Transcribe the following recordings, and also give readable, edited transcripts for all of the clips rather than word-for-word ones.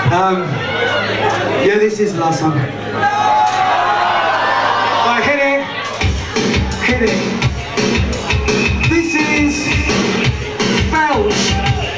Yeah, this is the last song. Right, hit it. Hit it. This is Belch.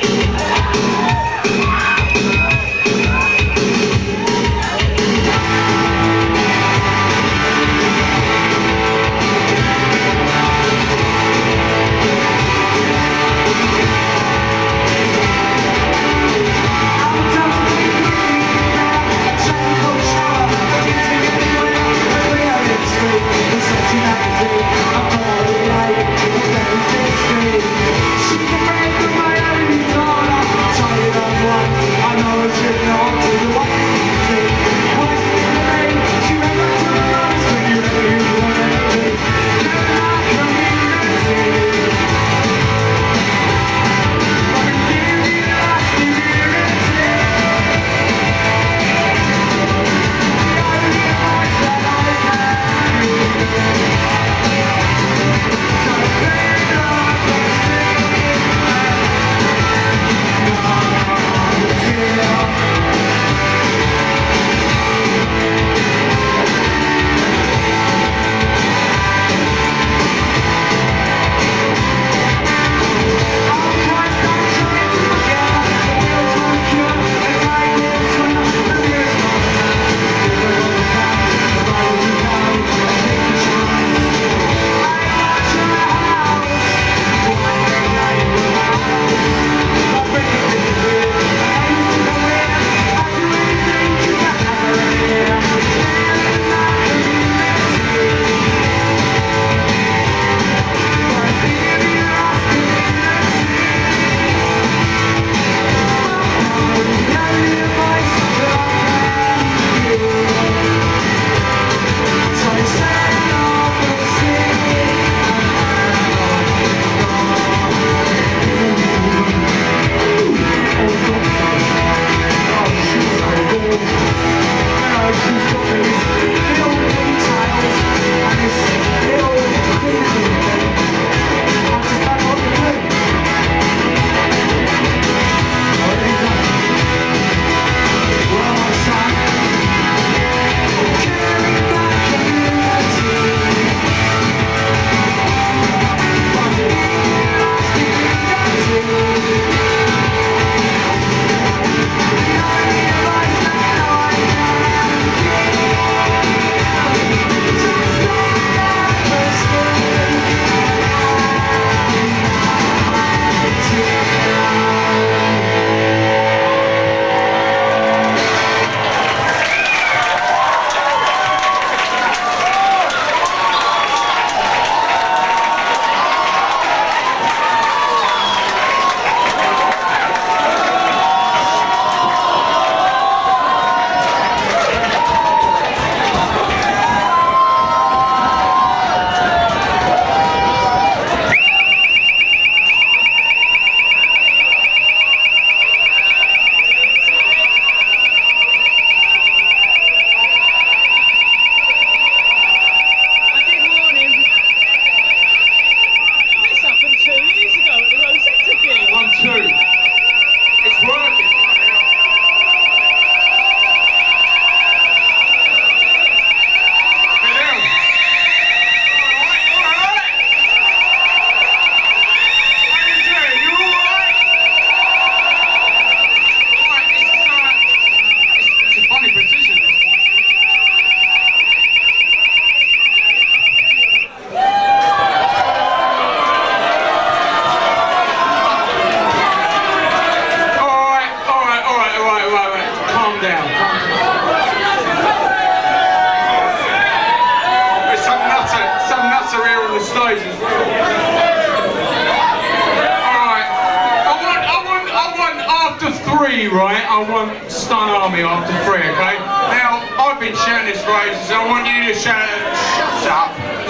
Right, I want Stun Army after 3, okay? Now, I've been shouting this for ages, so I want you to shout it. Shut up.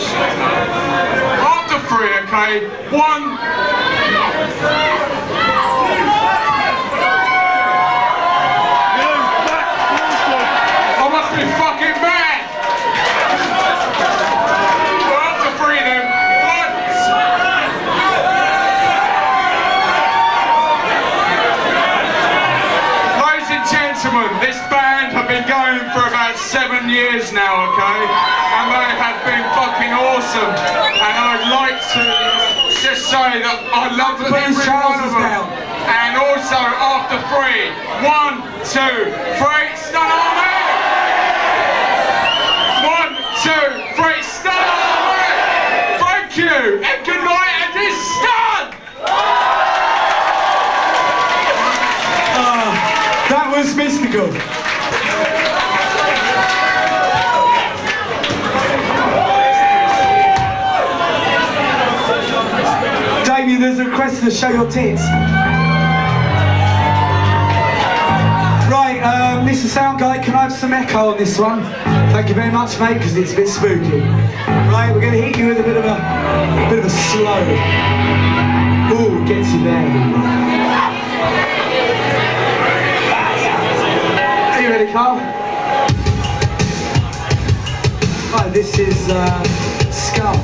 After 3, okay? 1. I must be fucking mad! Well, after 3 then. 1. Ladies and gentlemen, years now, okay? And they have been fucking awesome. And I'd like to just say that I love every one of them. And also after 3, 1, 2, 3, Stun Army! 1, 2, 3, Stun Army! Thank you, and good night, and this Stun! That was mystical. Damien, there's a request to show your tits. Right, Mr. Sound Guy, can I have some echo on this one? Thank you very much, mate, because it's a bit spooky. Right, we're going to hit you with a bit of a slow. Ooh, gets you there. Are you ready, Carl? Right, this is Skull.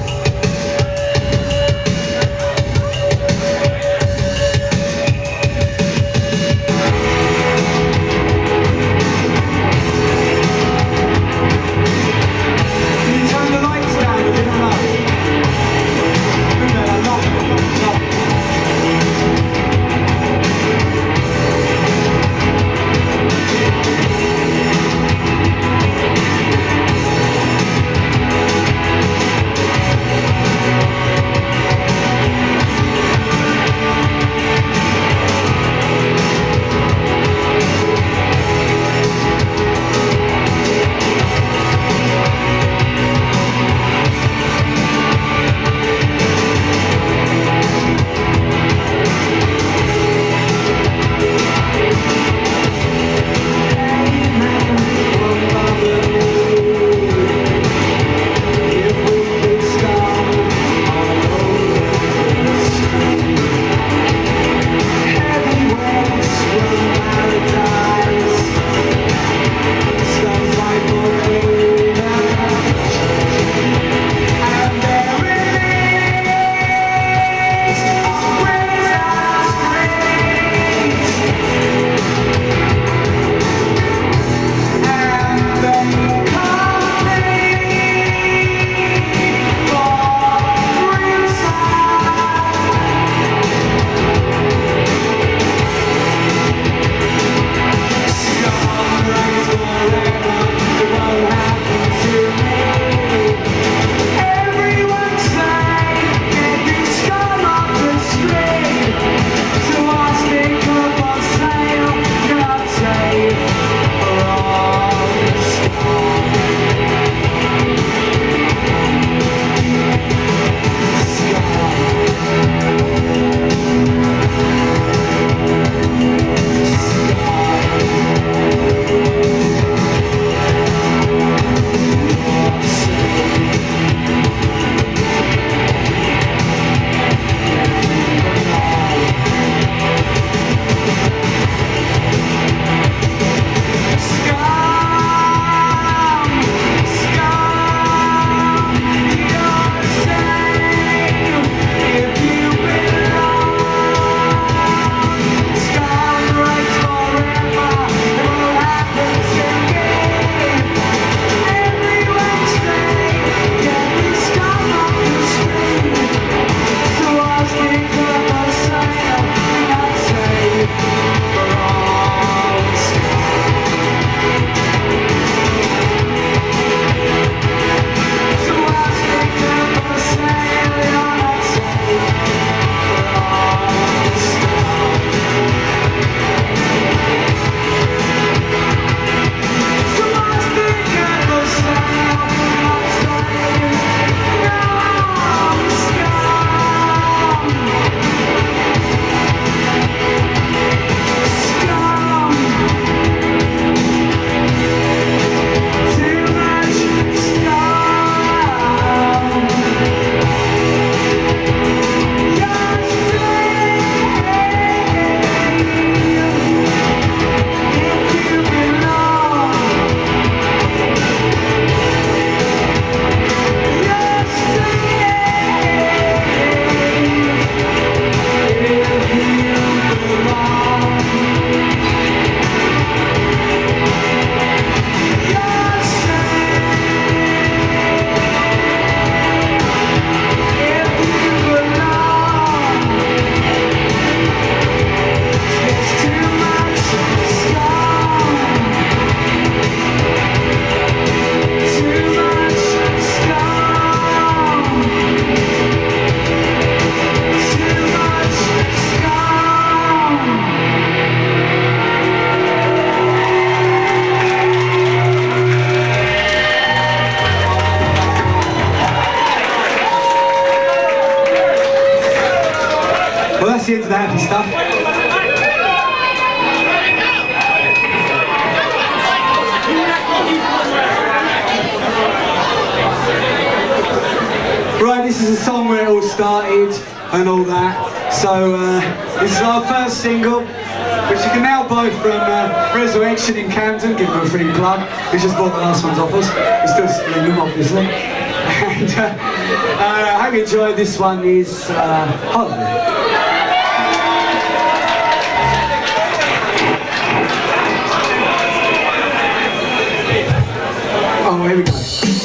happy stuff. Right, this is a song where it all started and all that. So this is our first single, which you can now buy from Resurrection in Camden. Give them a free plug. We just bought the last ones off us. We're still stealing them, obviously. And I hope you enjoyed. This one is Holiday. Oh, here we go.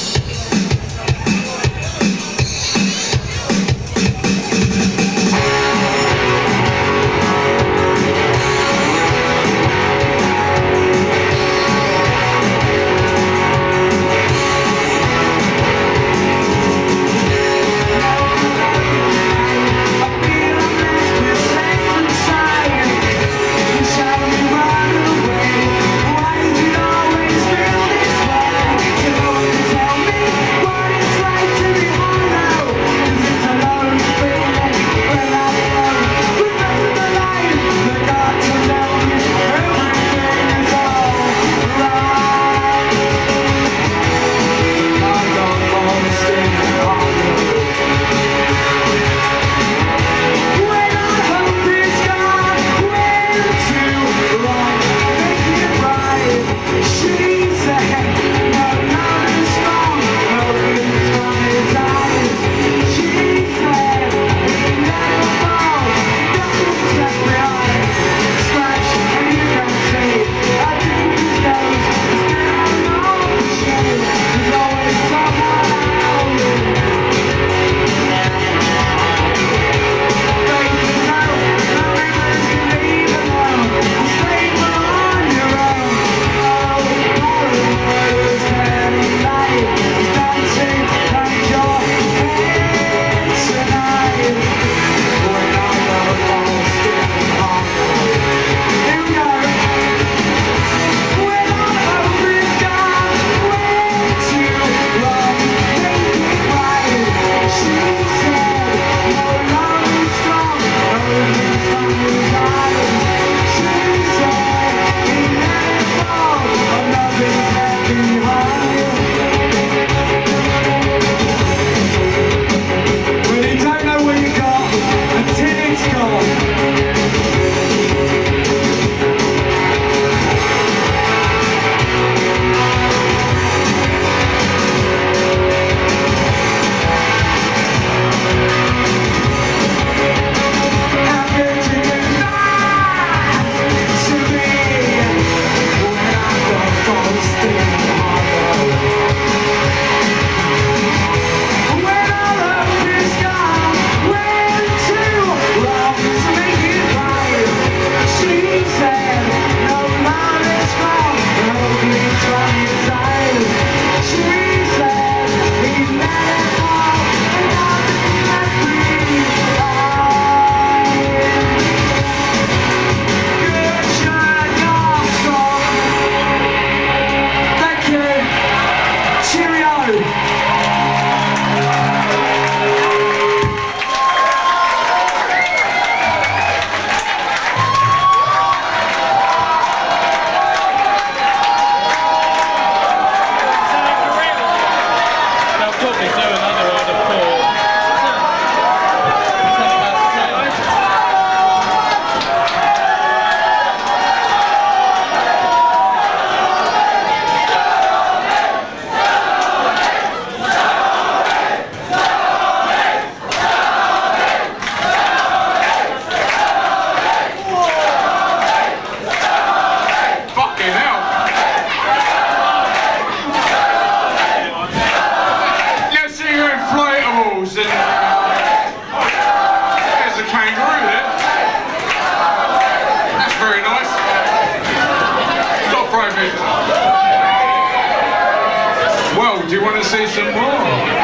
Well, do you want to see some more?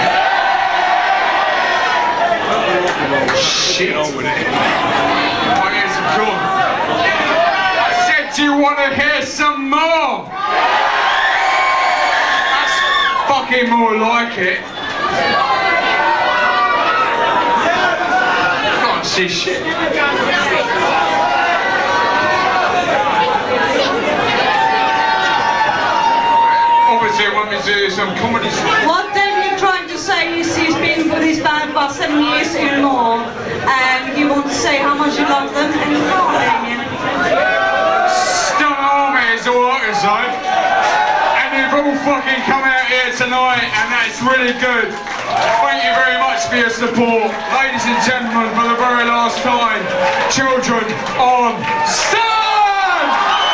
Shit. My ears are gone. I said, do you want to hear some more? That's fucking more like it. Can't see shit. want me to do some comedy stuff. What then you're trying to say is he's been with his band for 7 years or more, and you want to say how much you love them, and you can't, Damien. Stunt Army is all I can say. And you've all fucking come out here tonight, and that's really good. Thank you very much for your support. Ladies and gentlemen, for the very last time, children on stand!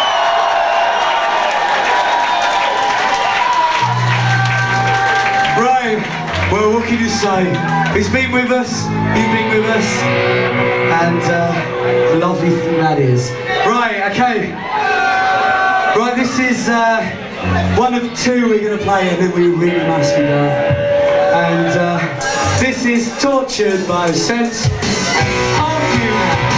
Right, well, what can you say? He's been with us, you've been with us, and the lovely thing that is. Right, okay. Right, this is one of two we're going to play, and then we really must be done. And this is Tortured by Sense of Humour.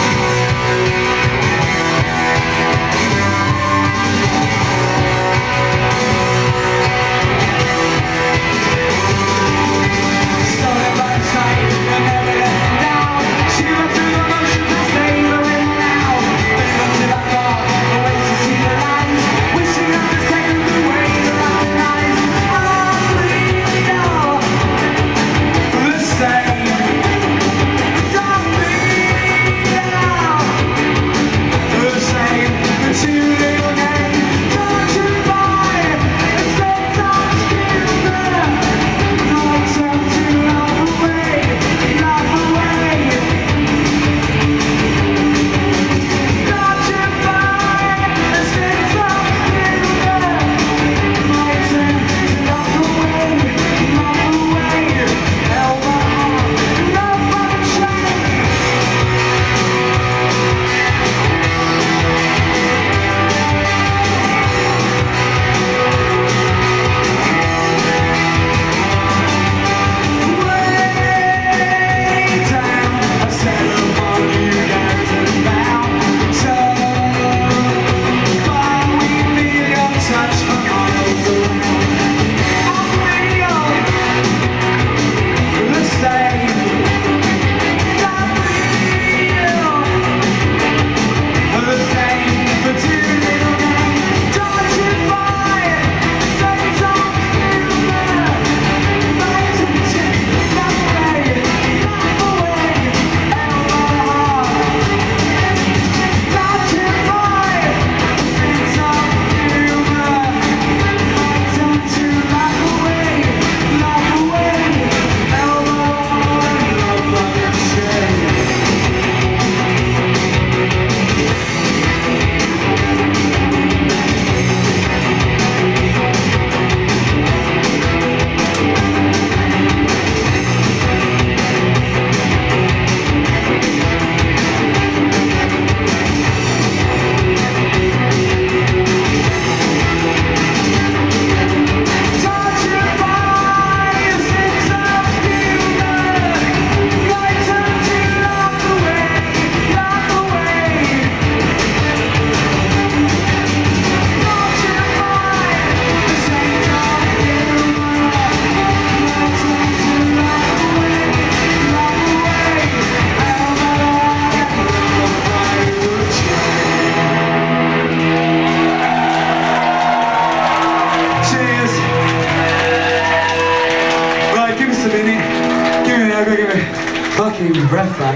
Fucking breath back.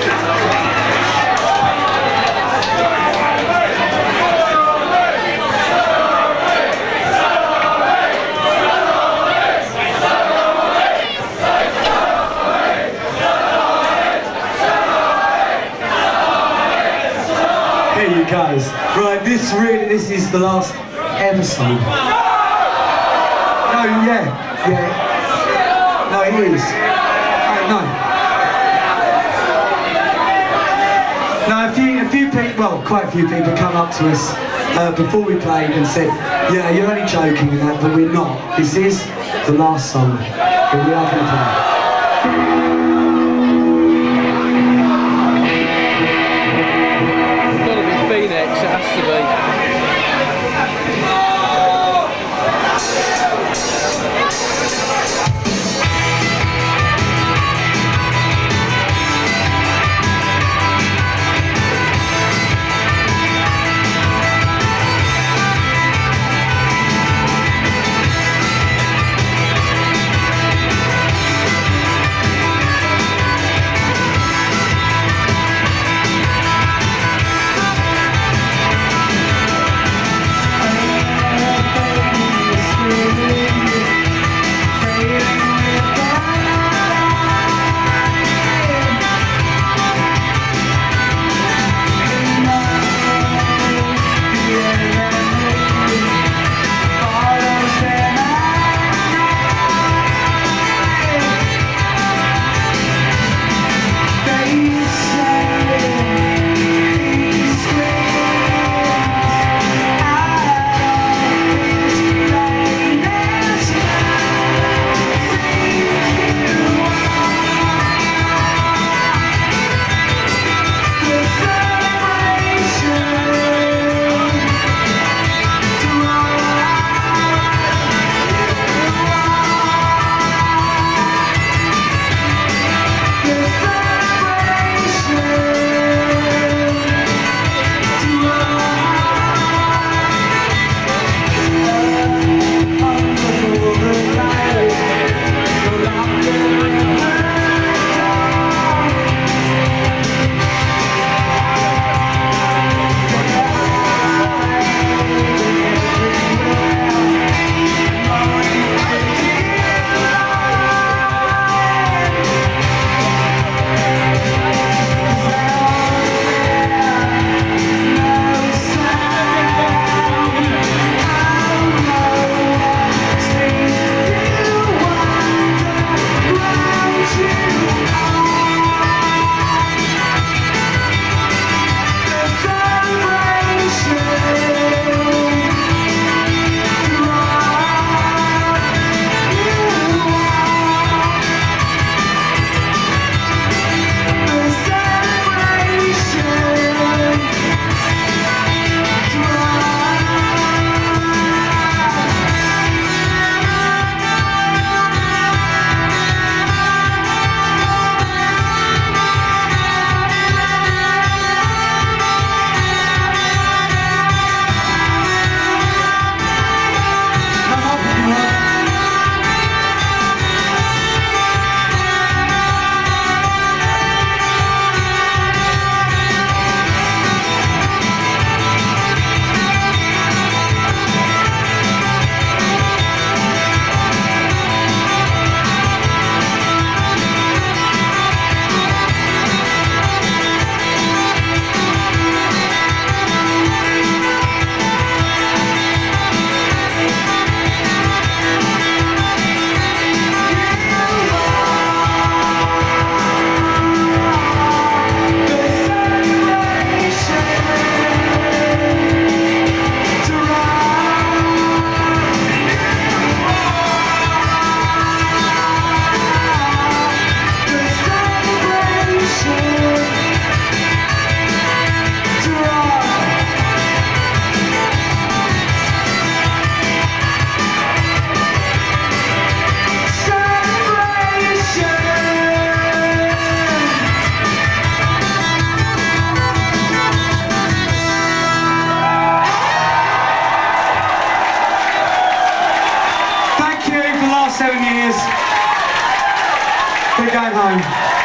Here you guys. Right, this is the last episode. No, yeah. No, it is. No. Now, a few people, well, quite a few people come up to us before we played and said, yeah, you're only joking and that, but we're not. This is the last song that we are going to play. It's got to be Phoenix, it has to be. 7 years. Keep going home.